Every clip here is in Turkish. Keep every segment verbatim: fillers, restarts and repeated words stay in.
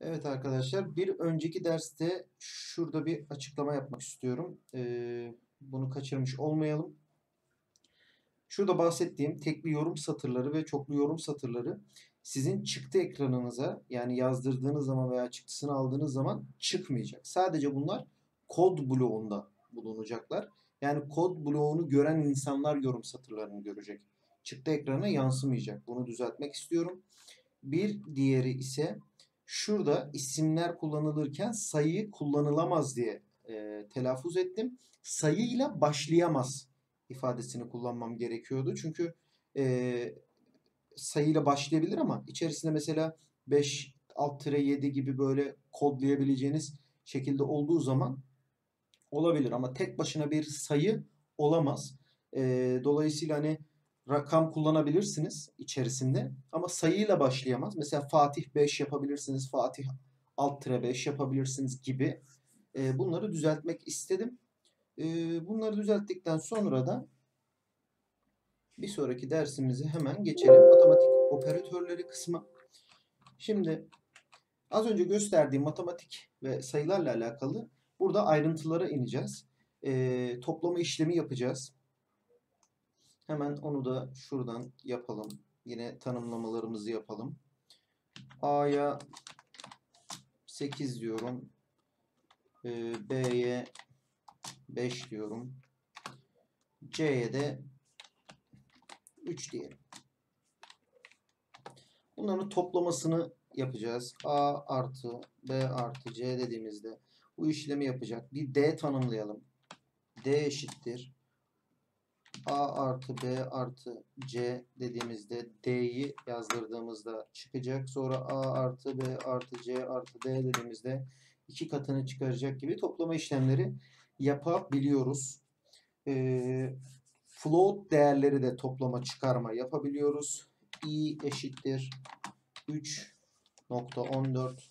Evet arkadaşlar, bir önceki derste şurada bir açıklama yapmak istiyorum. Ee, bunu kaçırmış olmayalım. Şurada bahsettiğim tekli yorum satırları ve çoklu yorum satırları sizin çıktı ekranınıza, yani yazdırdığınız zaman veya çıktısını aldığınız zaman çıkmayacak. Sadece bunlar kod bloğunda bulunacaklar. Yani kod bloğunu gören insanlar yorum satırlarını görecek. Çıktı ekrana yansımayacak. Bunu düzeltmek istiyorum. Bir diğeri ise şurada isimler kullanılırken sayı kullanılamaz diye e, telaffuz ettim. Sayıyla başlayamaz ifadesini kullanmam gerekiyordu. Çünkü e, sayıyla başlayabilir ama içerisinde mesela beş alt yedi gibi böyle kodlayabileceğiniz şekilde olduğu zaman olabilir. Ama tek başına bir sayı olamaz. E, dolayısıyla hani rakam kullanabilirsiniz içerisinde ama sayıyla başlayamaz. Mesela Fatih beş yapabilirsiniz. Fatih alt beş yapabilirsiniz gibi. E, bunları düzeltmek istedim. E, bunları düzelttikten sonra da bir sonraki dersimizi hemen geçelim. Matematik operatörleri kısmı. Şimdi az önce gösterdiğim matematik ve sayılarla alakalı burada ayrıntılara ineceğiz. E, toplama işlemi yapacağız. Hemen onu da şuradan yapalım. Yine tanımlamalarımızı yapalım. A'ya sekiz diyorum. B'ye beş diyorum. C'ye de üç diyelim. Bunların toplamasını yapacağız. A artı B artı C dediğimizde bu işlemi yapacak. Bir D tanımlayalım. D eşittir A artı B artı C dediğimizde D'yi yazdırdığımızda çıkacak. Sonra A artı B artı C artı D dediğimizde iki katını çıkaracak gibi toplama işlemleri yapabiliyoruz. Ee, float değerleri de toplama çıkarma yapabiliyoruz. I eşittir üç nokta on dört,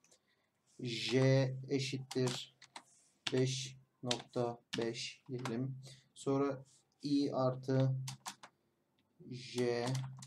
J eşittir beş nokta beş diyelim. Sonra I artı J,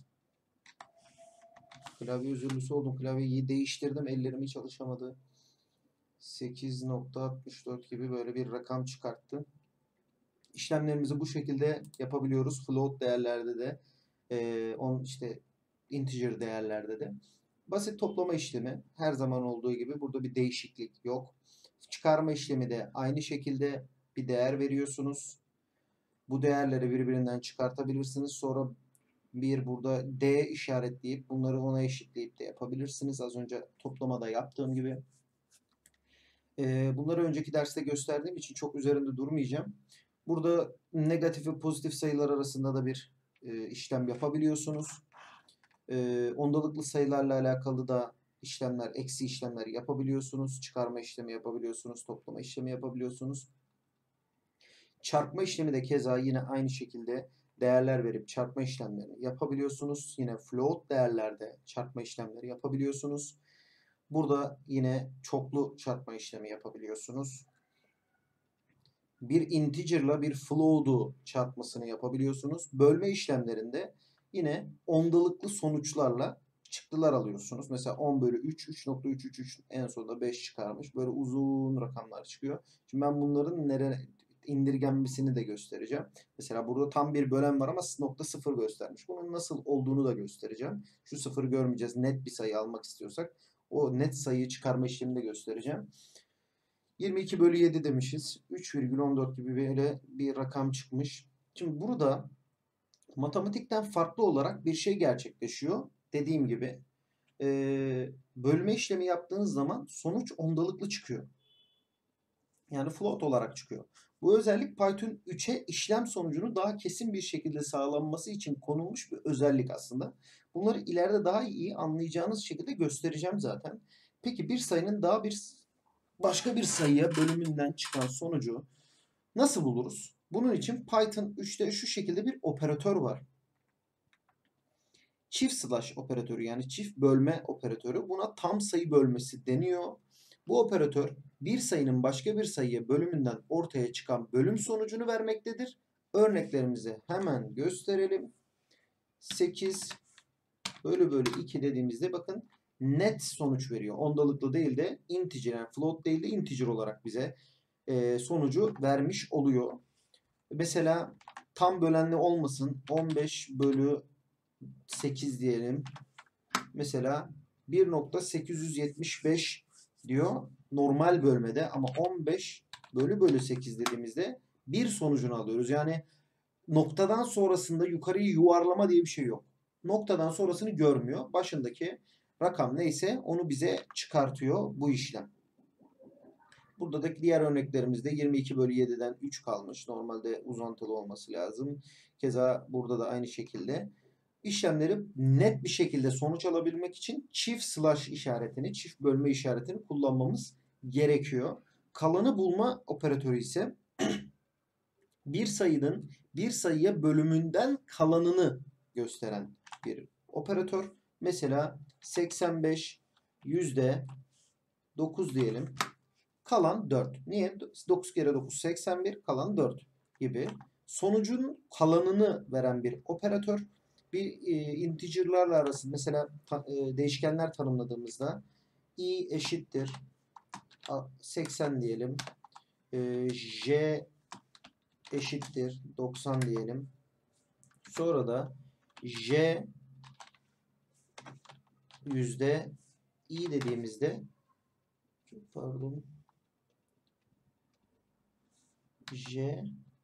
klavye üzüntüsü oldum. Klavyeyi değiştirdim. Ellerim hiç çalışamadı. sekiz nokta altmış dört gibi böyle bir rakam çıkarttı. İşlemlerimizi bu şekilde yapabiliyoruz. Float değerlerde de e, on işte integer değerlerde de. Basit toplama işlemi her zaman olduğu gibi burada bir değişiklik yok. Çıkarma işlemi de aynı şekilde bir değer veriyorsunuz. Bu değerleri birbirinden çıkartabilirsiniz. Sonra bir burada D işaretleyip bunları ona eşitleyip de yapabilirsiniz. Az önce toplamada yaptığım gibi. Ee, bunları önceki derste gösterdiğim için çok üzerinde durmayacağım. Burada negatif ve pozitif sayılar arasında da bir e, işlem yapabiliyorsunuz. E, ondalıklı sayılarla alakalı da işlemler, eksi işlemler yapabiliyorsunuz. Çıkarma işlemi yapabiliyorsunuz. Toplama işlemi yapabiliyorsunuz. Çarpma işlemi de keza yine aynı şekilde değerler verip çarpma işlemlerini yapabiliyorsunuz. Yine float değerlerde çarpma işlemleri yapabiliyorsunuz. Burada yine çoklu çarpma işlemi yapabiliyorsunuz. Bir integer'la bir float'u çarpmasını yapabiliyorsunuz. Bölme işlemlerinde yine ondalıklı sonuçlarla çıktılar alıyorsunuz. Mesela on bölü üç, üç nokta üç üç üç en sonunda beş çıkarmış. Böyle uzun rakamlar çıkıyor. Şimdi ben bunların nereye indirgenmesini de göstereceğim. Mesela burada tam bir bölen var ama nokta sıfır göstermiş. Bunun nasıl olduğunu da göstereceğim. Şu sıfırı görmeyeceğiz. Net bir sayı almak istiyorsak o net sayıyı çıkarma işlemini de göstereceğim. yirmi iki bölü yedi demişiz. üç virgül on dört gibi böyle bir rakam çıkmış. Şimdi burada matematikten farklı olarak bir şey gerçekleşiyor. Dediğim gibi e, bölme işlemi yaptığınız zaman sonuç ondalıklı çıkıyor. Yani float olarak çıkıyor. Bu özellik Python üçe işlem sonucunu daha kesin bir şekilde sağlanması için konulmuş bir özellik aslında. Bunları ileride daha iyi anlayacağınız şekilde göstereceğim zaten. Peki bir sayının daha bir başka bir sayıya bölümünden çıkan sonucu nasıl buluruz? Bunun için Python üçte şu şekilde bir operatör var. Çift slash operatörü, yani çift bölme operatörü. Buna tam sayı bölmesi deniyor. Bu operatör bir sayının başka bir sayıya bölümünden ortaya çıkan bölüm sonucunu vermektedir. Örneklerimizi hemen gösterelim. sekiz bölü bölü iki dediğimizde bakın net sonuç veriyor. Ondalıklı değil de integer, yani float değil de integer olarak bize e, sonucu vermiş oluyor. Mesela tam bölenli olmasın. on beş bölü sekiz diyelim. Mesela bir nokta sekiz yüz yetmiş beş diyor normal bölmede, ama on beş bölü bölü sekiz dediğimizde bir sonucunu alıyoruz. Yani noktadan sonrasında yukarıyı yuvarlama diye bir şey yok. Noktadan sonrasını görmüyor. Başındaki rakam neyse onu bize çıkartıyor bu işlem. Burada da diğer örneklerimizde yirmi iki bölü yediden üç kalmış. Normalde uzantılı olması lazım. Keza burada da aynı şekilde. İşlemleri net bir şekilde sonuç alabilmek için çift slash işaretini, çift bölme işaretini kullanmamız gerekiyor. Kalanı bulma operatörü ise bir sayının bir sayıya bölümünden kalanını gösteren bir operatör. Mesela seksen beş yüzde dokuz diyelim. Kalan dört. Niye? dokuz kere dokuz seksen bir, kalan dört gibi. Sonucun kalanını veren bir operatör. Bir e, integer'larla arasında mesela ta, e, değişkenler tanımladığımızda i eşittir seksen diyelim. E, j eşittir doksan diyelim. Sonra da j yüzde i dediğimizde, pardon, j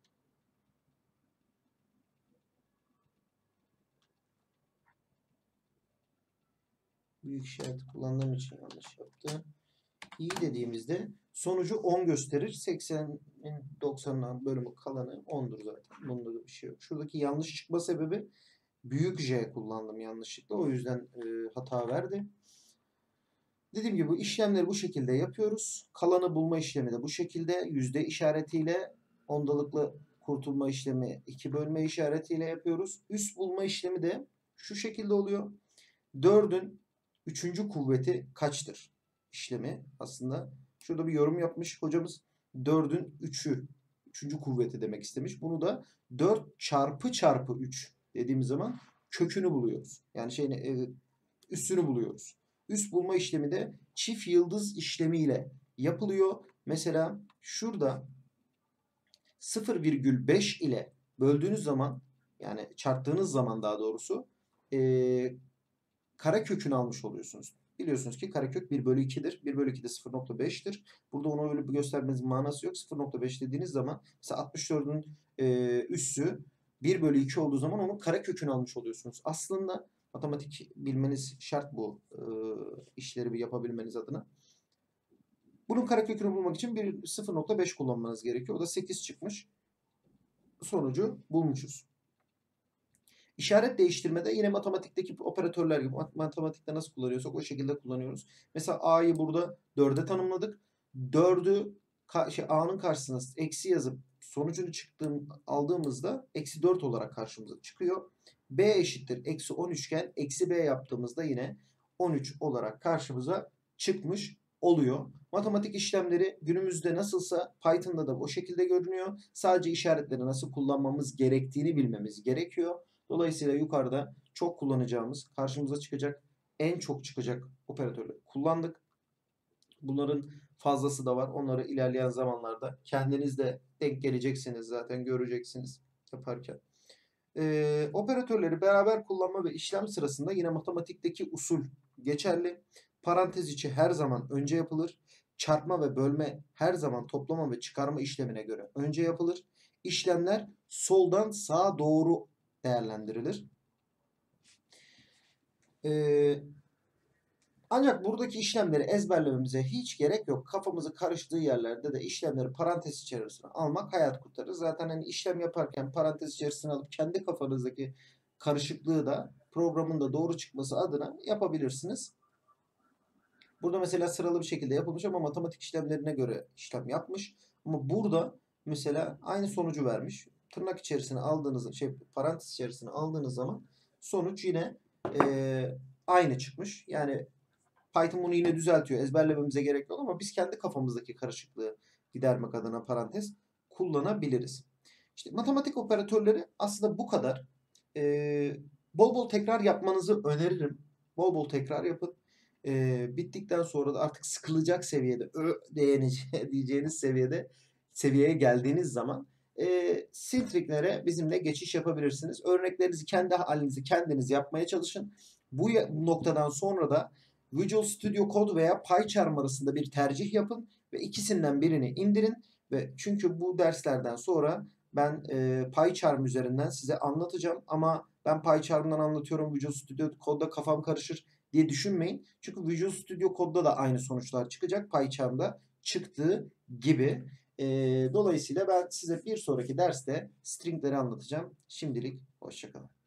büyük işaret kullandığım için yanlış yaptı. i dediğimizde sonucu on gösterir. seksenin doksanından bölümü kalanı ondur zaten. Bunda da bir şey yok. Şuradaki yanlış çıkma sebebi büyük J kullandım yanlışlıkla. O yüzden e, hata verdi. Dediğim gibi bu işlemleri bu şekilde yapıyoruz. Kalanı bulma işlemi de bu şekilde. Yüzde işaretiyle, ondalıklı kurtulma işlemi iki bölme işaretiyle yapıyoruz. Üst bulma işlemi de şu şekilde oluyor. dördün üçüncü kuvveti kaçtır işlemi aslında. Şurada bir yorum yapmış hocamız. dördün üçü, üçüncü kuvveti demek istemiş. Bunu da dört çarpı çarpı üç dediğimiz zaman kökünü buluyoruz. Yani şeyini, e, üssünü buluyoruz. Üst bulma işlemi de çift yıldız işlemiyle yapılıyor. Mesela şurada sıfır virgül beş ile böldüğünüz zaman, yani çarptığınız zaman daha doğrusu e, karekökünü almış oluyorsunuz. Biliyorsunuz ki karekök bir bölü iki'dir. bir bölü iki de sıfır nokta beş'tir. Burada onu öyle bir göstermenizin manası yok. sıfır nokta beş dediğiniz zaman mesela altmış dördün e, üssü bir bölü iki olduğu zaman onun karekökünü almış oluyorsunuz. Aslında matematik bilmeniz şart bu e, işleri bir yapabilmeniz adına. Bunun karekökünü bulmak için bir sıfır nokta beş kullanmanız gerekiyor. O da sekiz çıkmış. Sonucu bulmuşuz. İşaret değiştirmede yine matematikteki operatörler gibi, matematikte nasıl kullanıyorsak o şekilde kullanıyoruz. Mesela a'yı burada dörde tanımladık. dördü şey, a'nın karşısına eksi yazıp sonucunu çıktığım, aldığımızda eksi dört olarak karşımıza çıkıyor. B eşittir eksi on üç iken eksi b yaptığımızda yine on üç olarak karşımıza çıkmış oluyor. Matematik işlemleri günümüzde nasılsa Python'da da o şekilde görünüyor. Sadece işaretleri nasıl kullanmamız gerektiğini bilmemiz gerekiyor. Dolayısıyla yukarıda çok kullanacağımız, karşımıza çıkacak, en çok çıkacak operatörleri kullandık. Bunların fazlası da var. Onları ilerleyen zamanlarda kendiniz de denk geleceksiniz, zaten göreceksiniz yaparken. Ee, operatörleri beraber kullanma ve işlem sırasında yine matematikteki usul geçerli. Parantez içi her zaman önce yapılır. Çarpma ve bölme her zaman toplama ve çıkarma işlemine göre önce yapılır. İşlemler soldan sağa doğru değerlendirilir. Ee, ancak buradaki işlemleri ezberlememize hiç gerek yok. Kafamızı karıştığı yerlerde de işlemleri parantez içerisine almak hayat kurtarır. Zaten hani işlem yaparken parantez içerisine alıp kendi kafanızdaki karışıklığı da programın da doğru çıkması adına yapabilirsiniz. Burada mesela sıralı bir şekilde yapılmış ama matematik işlemlerine göre işlem yapmış. Ama burada mesela aynı sonucu vermiş. Tırnak içerisine aldığınız, şey parantez içerisine aldığınız zaman sonuç yine e, aynı çıkmış. Yani Python bunu yine düzeltiyor. Ezberlememize gerek yok ama biz kendi kafamızdaki karışıklığı gidermek adına parantez kullanabiliriz. İşte matematik operatörleri aslında bu kadar. Ee, bol bol tekrar yapmanızı öneririm. Bol bol tekrar yapın. Ee, bittikten sonra da artık sıkılacak seviyede, ö diyene- diyeceğiniz seviyede seviyeye geldiğiniz zaman e, Syntric'lere bizimle geçiş yapabilirsiniz. Örneklerinizi kendi halinizi kendiniz yapmaya çalışın. Bu ya- noktadan sonra da Visual Studio Code veya PyCharm arasında bir tercih yapın ve ikisinden birini indirin ve çünkü bu derslerden sonra ben e, PyCharm üzerinden size anlatacağım ama ben PyCharm'dan anlatıyorum, Visual Studio Code'da kafam karışır diye düşünmeyin. Çünkü Visual Studio Code'da da aynı sonuçlar çıkacak. PyCharm'da çıktığı gibi. E, dolayısıyla ben size bir sonraki derste stringleri anlatacağım. Şimdilik hoşça kalın.